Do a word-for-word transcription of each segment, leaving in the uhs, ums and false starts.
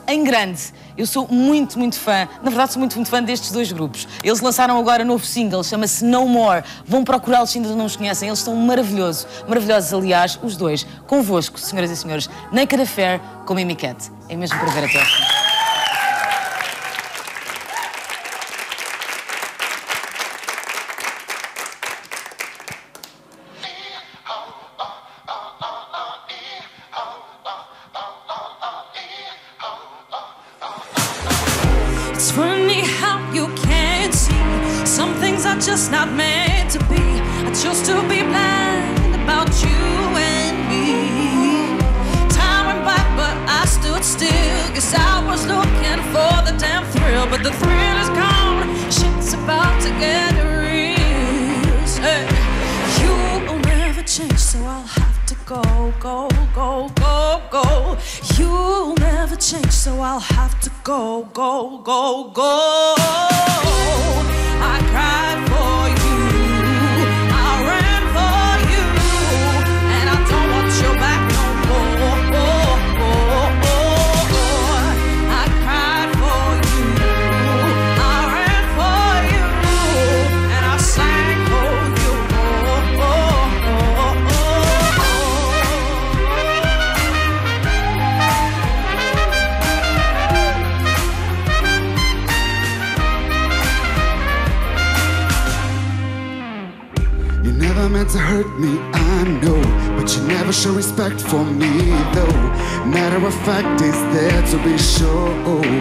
em grande. Eu sou muito, muito fã, na verdade sou muito, muito fã destes dois grupos. Eles lançaram agora novo single, chama-se No More. Vão procurá-los se ainda não os conhecem, eles estão maravilhosos. Maravilhosos, aliás, os dois. Convosco, senhoras e senhores, Naked Affair com Mimi Cat. É mesmo para ver até ao fim. It's funny how you can't see some things are just not meant to be. I chose to be blind about you and me. Time went by but I stood still, cause I was looking for the damn thrill. But the thrill is gone, shit's about to get real. Hey, you will never change, so I'll have to go, go, go, go, go. You'll never change, so I'll have to go, go, go, go. I cried for you, I ran for you, and I don't want you back no more. I cried for you, I ran for you, and I sang for you. You never meant to hurt me, I know, but you never show respect for me, though. Matter of fact, it's there to be sure.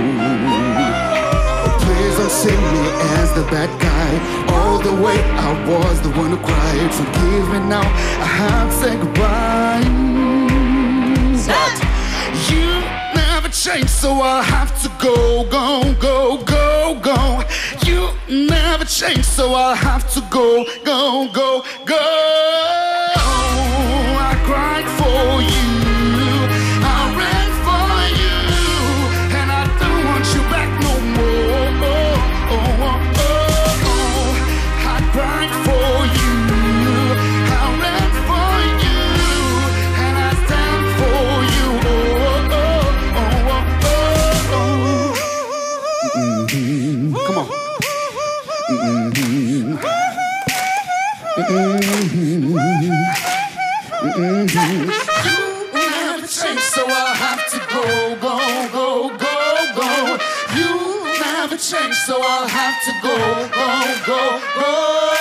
Please don't see me as the bad guy. All the way I was the one who cried. Forgive me now, I have to say goodbye. But you never change, so I'll have to go, go, go, go, go. You never change, so I'll have to go, go, go, go. I cried for you, I ran for you, and I don't want you back no more. Oh, oh, oh, oh. I cried for you, I ran for you, and I stand for you. Oh, oh, oh, oh, oh, oh. Mm-hmm. Come on. Mm-hmm. Mm-hmm. Mm-hmm. You never change, so I'll have to go, go, go, go, go. You never change, so I'll have to go, go, go, go.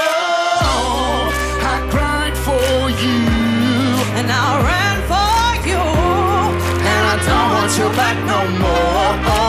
I cried for you, And I ran for you, and I don't want you back no more.